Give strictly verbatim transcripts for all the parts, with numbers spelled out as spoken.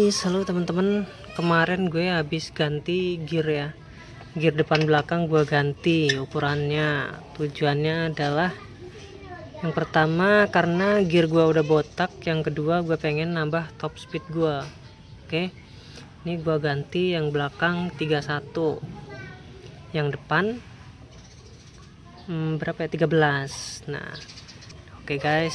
guys, halo teman-teman. Kemarin gue habis ganti gear ya. Gear depan belakang gue ganti ukurannya. Tujuannya adalah yang pertama karena gear gue udah botak, yang kedua gue pengen nambah top speed gue. Oke. Ini gue ganti yang belakang tiga puluh satu. Yang depan hmm, berapa ya? tiga belas. Nah, oke guys.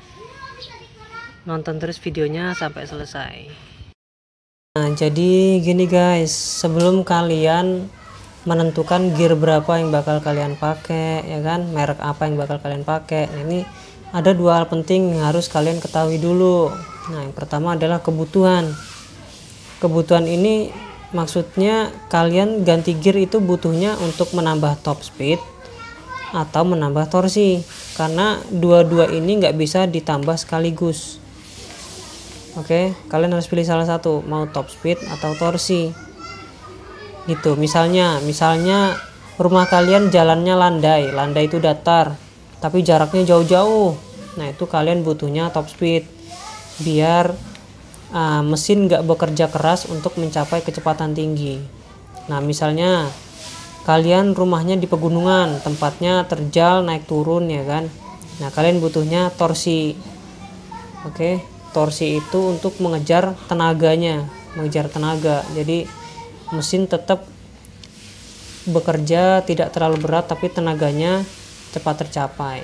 Nonton terus videonya sampai selesai. Nah, jadi gini guys, sebelum kalian menentukan gear berapa yang bakal kalian pakai, ya kan, merek apa yang bakal kalian pakai, nah, ini ada dua hal penting yang harus kalian ketahui dulu. Nah, yang pertama adalah kebutuhan. Kebutuhan ini maksudnya kalian ganti gear itu butuhnya untuk menambah top speed atau menambah torsi, karena dua-dua ini nggak bisa ditambah sekaligus. Oke, kalian harus pilih salah satu, mau top speed atau torsi. Gitu. Misalnya, misalnya rumah kalian jalannya landai, landai itu datar, tapi jaraknya jauh-jauh. Nah, itu kalian butuhnya top speed, biar uh, mesin nggak bekerja keras untuk mencapai kecepatan tinggi. Nah, misalnya kalian rumahnya di pegunungan, tempatnya terjal naik turun, ya kan. Nah, kalian butuhnya torsi. Oke. Torsi itu untuk mengejar tenaganya, mengejar tenaga. Jadi mesin tetap bekerja tidak terlalu berat, tapi tenaganya cepat tercapai.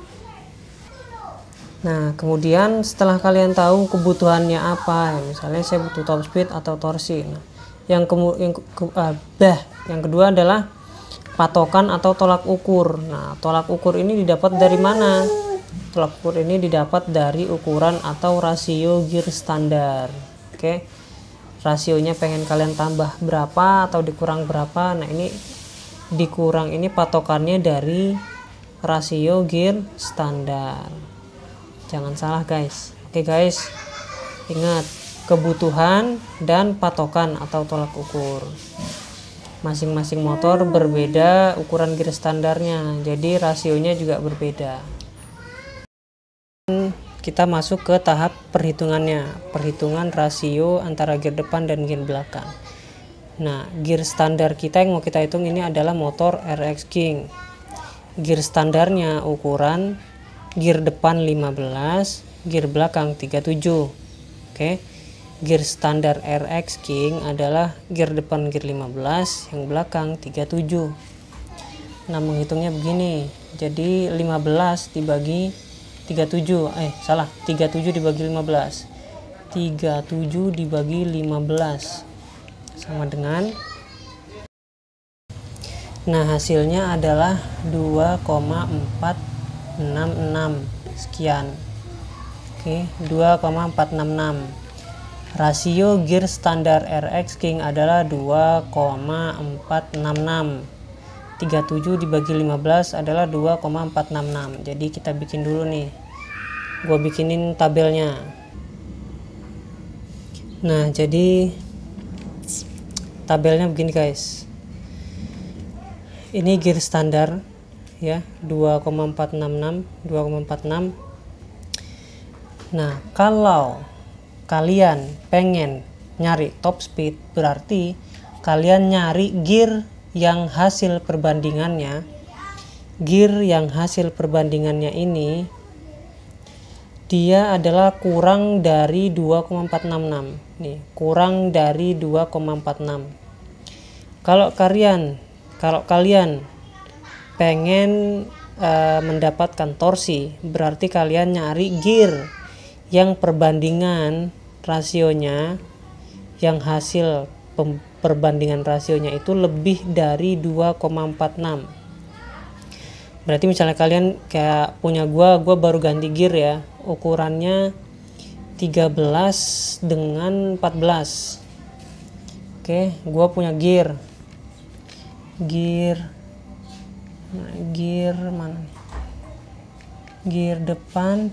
Nah, kemudian setelah kalian tahu kebutuhannya apa, misalnya saya butuh top speed atau torsi. Nah, yang kemu yang, ke uh, bah, yang kedua adalah patokan atau tolak ukur. Nah, tolak ukur ini didapat dari mana? Tolak ukur ini didapat dari ukuran atau rasio gear standar. Oke, rasionya pengen kalian tambah berapa atau dikurang berapa. Nah, ini dikurang ini patokannya dari rasio gear standar. Jangan salah guys. Oke guys, ingat kebutuhan dan patokan atau tolak ukur. Masing-masing motor berbeda ukuran gear standarnya, jadi rasionya juga berbeda. Kita masuk ke tahap perhitungannya, perhitungan rasio antara gear depan dan gear belakang. Nah, gear standar kita yang mau kita hitung ini adalah motor R X King. Gear standarnya ukuran gear depan lima belas, gear belakang tiga puluh tujuh. Oke. Gear standar R X King adalah gear depan gear lima belas, yang belakang tiga puluh tujuh. Nah, menghitungnya begini. Jadi lima belas dibagi tiga puluh tujuh, eh salah, tiga puluh tujuh dibagi lima belas, tiga puluh tujuh dibagi lima belas sama dengan, nah hasilnya adalah dua koma empat enam enam sekian. Oke, dua koma empat enam enam. Rasio gear standar R X King adalah dua koma empat enam enam. tiga puluh tujuh dibagi lima belas adalah dua koma empat enam enam. Jadi kita bikin dulu nih, gue bikinin tabelnya. Nah, jadi tabelnya begini guys, ini gear standar ya, dua koma empat enam enam, dua koma empat enam. Nah, kalau kalian pengen nyari top speed, berarti kalian nyari gear yang hasil perbandingannya, gear yang hasil perbandingannya ini dia adalah kurang dari dua koma empat enam enam. Nih, kurang dari dua koma empat enam. Kalau kalian kalau kalian pengen uh, mendapatkan torsi, berarti kalian nyari gear yang perbandingan rasionya, yang hasil perbandingan rasionya itu lebih dari dua koma empat enam. Berarti misalnya kalian kayak punya gua, gua baru ganti gear ya, ukurannya tiga belas dengan empat belas. Oke, gua punya gear. Gear gear mana nih? Gear depan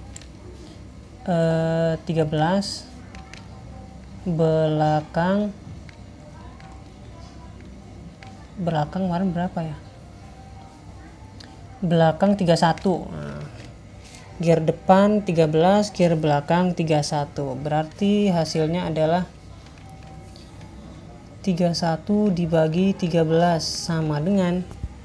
eh, tiga belas, belakang belakang kemarin berapa ya? Belakang tiga puluh satu. Nah, gear depan tiga belas, gear belakang tiga puluh satu. Berarti hasilnya adalah tiga puluh satu dibagi tiga belas sama dengan,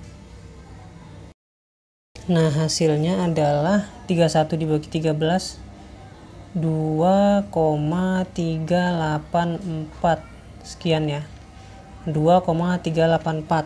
nah hasilnya adalah tiga puluh satu dibagi tiga belas, dua koma tiga delapan empat sekian ya, dua koma tiga delapan empat.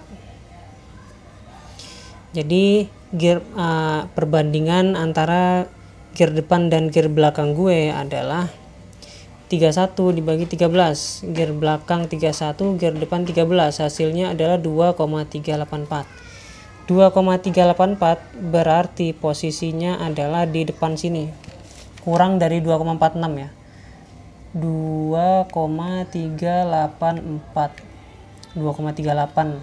Jadi gear uh, perbandingan antara gear depan dan gear belakang gue adalah tiga puluh satu dibagi tiga belas, gear belakang tiga puluh satu, gear depan tiga belas, hasilnya adalah dua koma tiga delapan empat. dua koma tiga delapan empat berarti posisinya adalah di depan sini, kurang dari dua koma empat enam ya, dua koma tiga delapan empat, dua koma tiga delapan.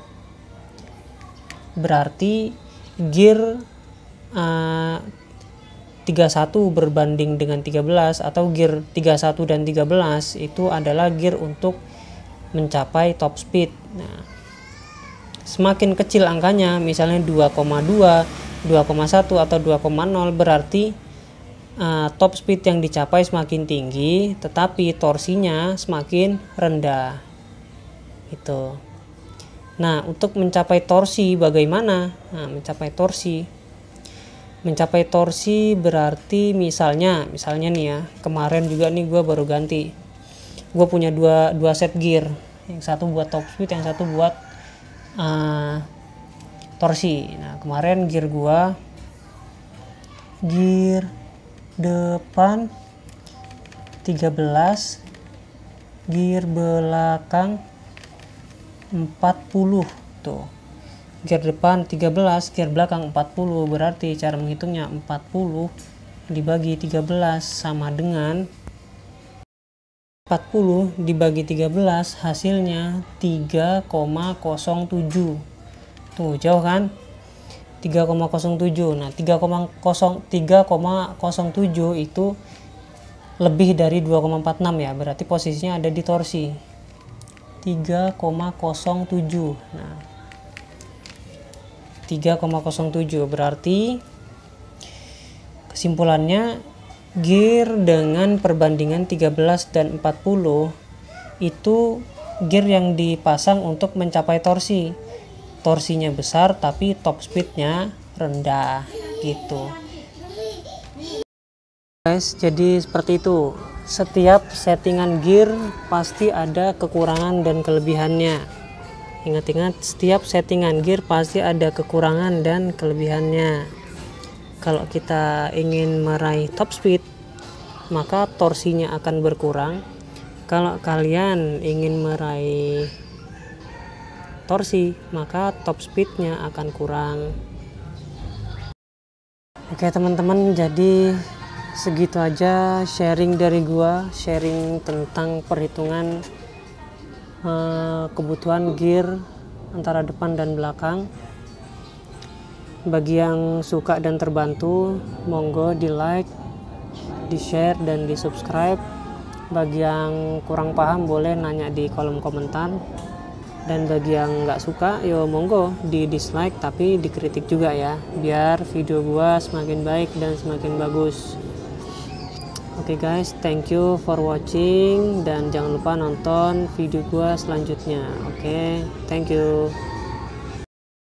Berarti gear uh, tiga puluh satu berbanding dengan tiga belas, atau gear tiga puluh satu dan tiga belas itu adalah gear untuk mencapai top speed. Nah, semakin kecil angkanya, misalnya dua koma dua, dua koma satu atau dua koma nol, berarti uh, top speed yang dicapai semakin tinggi tetapi torsinya semakin rendah. Itu. Nah, untuk mencapai torsi bagaimana? Nah, mencapai torsi. Mencapai torsi berarti misalnya, misalnya nih ya, kemarin juga nih gue baru ganti. Gue punya dua dua set gear, yang satu buat top speed, yang satu buat uh, torsi. Nah, kemarin gear gue, gear depan tiga belas, gear belakang empat puluh. Tuh, gear depan tiga belas, gear belakang empat puluh, berarti cara menghitungnya empat puluh dibagi tiga belas sama dengan empat puluh dibagi tiga belas, hasilnya tiga koma nol tujuh. Tuh, jauh kan? tiga koma nol tujuh. Nah, tiga koma nol tujuh itu lebih dari dua koma empat enam ya, berarti posisinya ada di torsi tiga koma nol tujuh. Nah, tiga koma nol tujuh berarti kesimpulannya gear dengan perbandingan tiga belas dan empat puluh itu gear yang dipasang untuk mencapai torsi. Torsinya besar tapi top speednya rendah gitu. Guys, jadi seperti itu. Setiap settingan gear pasti ada kekurangan dan kelebihannya. Ingat-ingat, setiap settingan gear pasti ada kekurangan dan kelebihannya. Kalau kita ingin meraih top speed, maka torsinya akan berkurang. Kalau kalian ingin meraih torsi, maka top speednya akan kurang. Oke teman-teman, jadi segitu aja sharing dari gua, sharing tentang perhitungan uh, kebutuhan gear antara depan dan belakang. Bagi yang suka dan terbantu, monggo di like, di share dan di subscribe. Bagi yang kurang paham boleh nanya di kolom komentar, dan bagi yang nggak suka yo monggo di dislike tapi dikritik juga ya, biar video gua semakin baik dan semakin bagus. Oke okay guys, thank you for watching dan jangan lupa nonton video gua selanjutnya. Oke, okay, thank you.